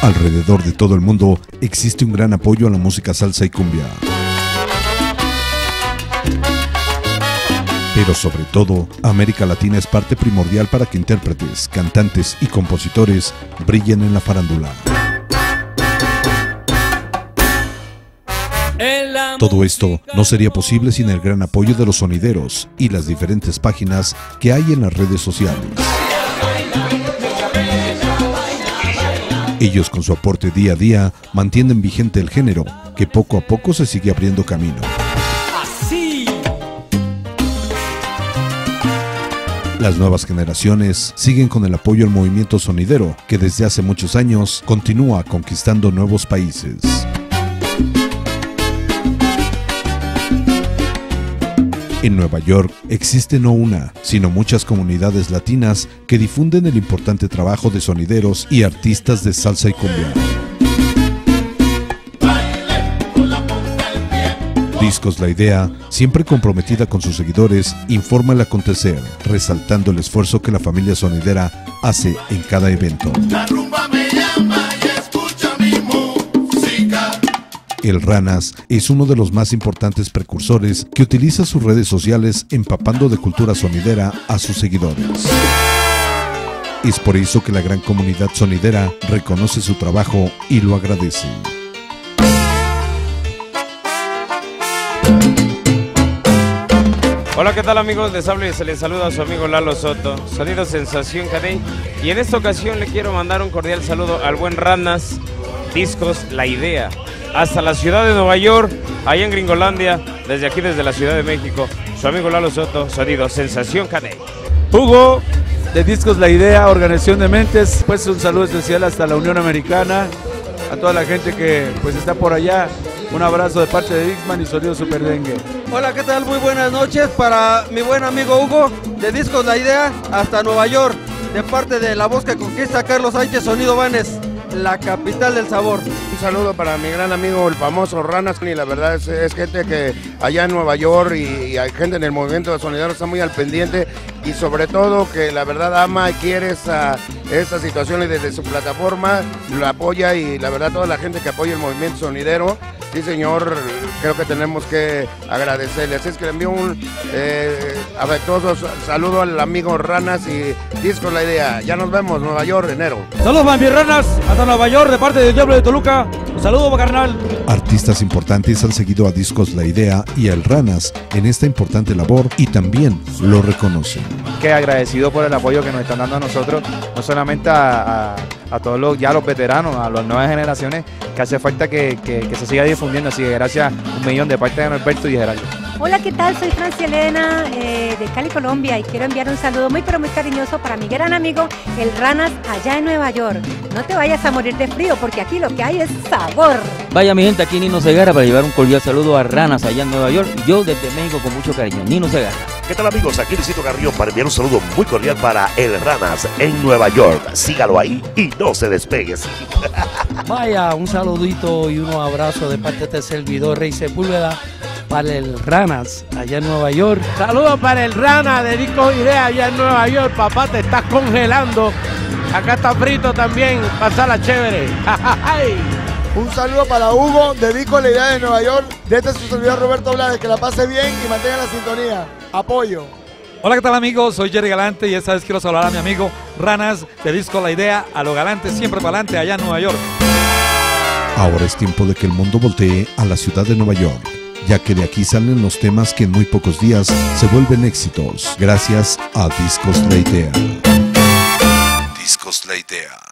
Alrededor de todo el mundo existe un gran apoyo a la música salsa y cumbia. Pero sobre todo, América Latina es parte primordial para que intérpretes, cantantes y compositores brillen en la farándula. Todo esto no sería posible sin el gran apoyo de los sonideros y las diferentes páginas que hay en las redes sociales. Ellos, con su aporte día a día, mantienen vigente el género, que poco a poco se sigue abriendo camino. Las nuevas generaciones siguen con el apoyo al movimiento sonidero, que desde hace muchos años continúa conquistando nuevos países. En Nueva York existe no una, sino muchas comunidades latinas que difunden el importante trabajo de sonideros y artistas de salsa y cumbia. Discos La Idea, siempre comprometida con sus seguidores, informa el acontecer, resaltando el esfuerzo que la familia sonidera hace en cada evento. El Ranas es uno de los más importantes precursores que utiliza sus redes sociales empapando de cultura sonidera a sus seguidores. Es por eso que la gran comunidad sonidera reconoce su trabajo y lo agradece. Hola, ¿qué tal amigos? Se les saluda a su amigo Lalo Soto, Sonido Sensación Cadey, y en esta ocasión le quiero mandar un cordial saludo al buen Ranas, Discos La Idea, hasta la ciudad de Nueva York, allá en Gringolandia, desde aquí, desde la Ciudad de México, su amigo Lalo Soto, Sonido Sensación Cadey. Hugo, de Discos La Idea, Organización de Mentes, pues un saludo especial hasta la Unión Americana, a toda la gente que pues está por allá. Un abrazo de parte de Dixman y Sonido Super Dengue. Hola, ¿qué tal? Muy buenas noches para mi buen amigo Hugo, de Discos La Idea, hasta Nueva York, de parte de La Voz que Conquista, Carlos Sánchez, Sonido Vanes, la capital del sabor. Un saludo para mi gran amigo, el famoso Ranas, y la verdad es gente que allá en Nueva York y hay gente en el movimiento de sonidero está muy al pendiente, y sobre todo que la verdad ama y quiere esta situación, y desde su plataforma lo apoya, y la verdad toda la gente que apoya el movimiento sonidero, sí señor, creo que tenemos que agradecerle. Así es que le envío un afectuoso saludo al amigo Ranas y Discos La Idea. Ya nos vemos, Nueva York, enero. Saludos Ranas, hasta Nueva York, de parte del Diablo de Toluca. Un saludo, carnal. Artistas importantes han seguido a Discos La Idea y al Ranas en esta importante labor y también lo reconocen. Que agradecido por el apoyo que nos están dando a nosotros, no solamente a todos los veteranos, a las nuevas generaciones, que hace falta que se siga difundiendo, así que gracias 1.000.000 de parte de Norberto y de Gerardo. Hola, ¿qué tal? Soy Francia Elena de Cali, Colombia, y quiero enviar un saludo muy pero muy cariñoso para mi gran amigo el Ranas allá en Nueva York. No te vayas a morir de frío porque aquí lo que hay es sabor. Vaya mi gente, aquí Nino Segarra para llevar un cordial saludo a Ranas allá en Nueva York, yo desde México con mucho cariño, Nino Segarra. ¿Qué tal amigos? Aquí Luisito Carrión para enviar un saludo muy cordial para el Ranas en Nueva York. Sígalo ahí y no se despegues. Vaya, un saludito y unos abrazos de parte de este servidor Rey Sepúlveda para el Ranas allá en Nueva York. Saludos para el Ranas de Discos Idea allá en Nueva York. Papá, te estás congelando. Acá está frito también, pasala chévere. Un saludo para Hugo de Discos La Idea de Nueva York. De este su servidor Roberto Blades, que la pase bien y mantenga la sintonía. Apoyo. Hola, ¿qué tal amigos? Soy Jerry Galante y esta vez quiero saludar a mi amigo Ranas de Discos La Idea, a lo galante siempre para adelante allá en Nueva York. Ahora es tiempo de que el mundo voltee a la ciudad de Nueva York, ya que de aquí salen los temas que en muy pocos días se vuelven éxitos, gracias a Discos La Idea. Discos La Idea.